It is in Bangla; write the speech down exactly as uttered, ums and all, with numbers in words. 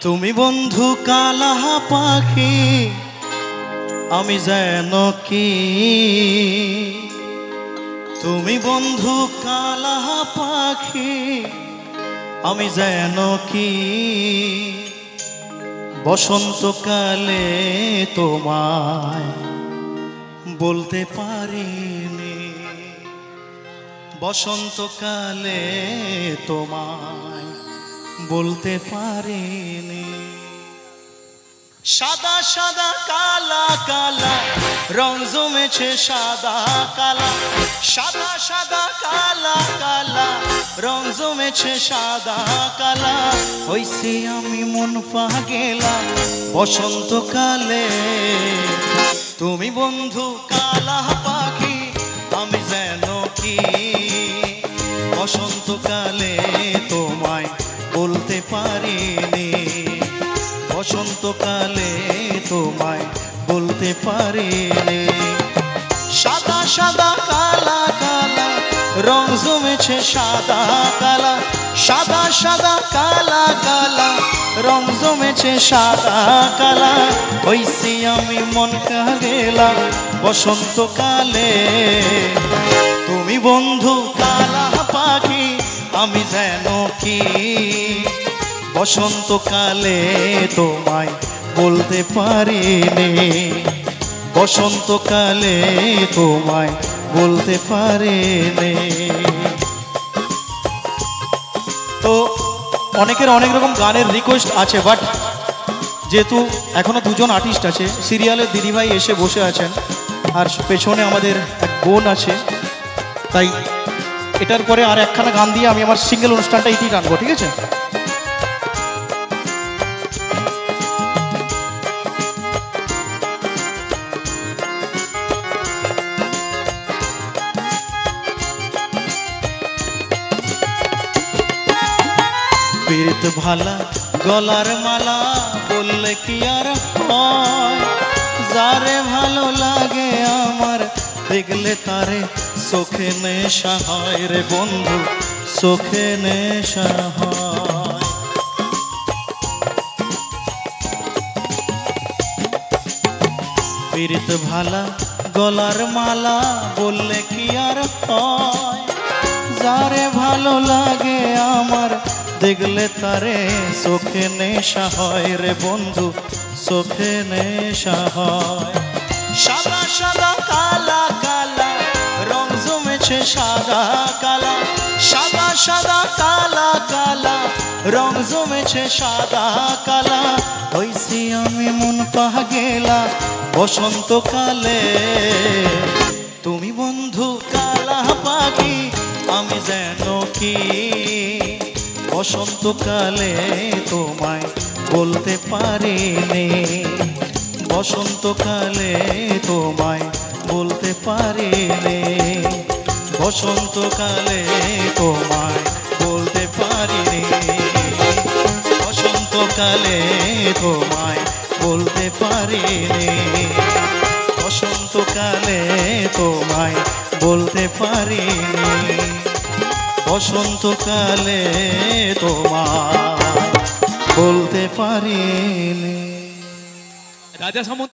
তুমি বন্ধু কালা পাখি আমি যেন কি, তুমি বন্ধু কালা পাখি আমি যেন কি, বসন্তকালে তোমায় বলতে পারিনি, বসন্তকালে তোমায় বলতে পারিনি। সাদা সাদা কালা কালা রং জমেছে সাদা কালা, সাদা সাদা কালা কালা রং জমেছে সাদা কালা, হইছি আমি মন পাগেলা বসন্তকালে। তুমি বন্ধু কালা পাখি আমি যেন কি, বসন্তকালে তোমায় বলতে পারিনি, বসন্তকালে তোমায় বলতে পারিনি। সাদা সাদা কালা কালা রং জমেছে সাদা কালা, সাদা সাদা কালা কালা রং জমেছে সাদা কালা, হইছি আমি মন কাগেলা বসন্তকালে। তুমি বন্ধু কালা পাখি আমি যেন কি, বসন্তকালে তোমায় বলতে পারিনি, বসন্তকালে তোমায় বলতে পারিনি। তো অনেকের অনেক রকম গানের রিকোয়েস্ট আছে, বাট যেহেতু এখনো দুজন আর্টিস্ট আছে, সিরিয়ালের দিদিভাই এসে বসে আছেন আর পেছনে আমাদের এক বোন আছে, তাই এটার পরে আর একখানা গান দিয়ে আমি আমার সিঙ্গেল অনুষ্ঠানটা ইতি টানবো, ঠিক আছে? পীড়িত ভালা গলার মালা বললে কি আর হয়, যারে ভালো লাগে আমার দেখলে তারে চোখে নেশা হয় রে বন্ধু, চোখে নেশা হয়। পীড়িত ভালা গলার মালা বললে কি আর হয়, যারে ভালো লাগে আমার দেখলে তারে চোখে নেশা হয় রে বন্ধু, চোখে নেশা হয়। সাদা সাদা কালা কালা রং জমেছে সাদা কালা, সাদা সাদা কালা কালা রং জমেছে সাদা কালা, হইছি আমি মন পাগেলা বসন্তকালে। তুমি বন্ধু কালা পাখি আমি যেন কি, বসন্তকালে তোমায় বলতে পারিনি, বসন্তকালে তোমায় বলতে পারিনি, বসন্তকালে তোমায় বলতে পারিনি, বসন্তকালে তোমায় বলতে পারিনি, বসন্তকালে তোমায় বলতে পারিনি, বসন্তকালে তোমায় বলতে পারিনি। রাজা সামন্ত।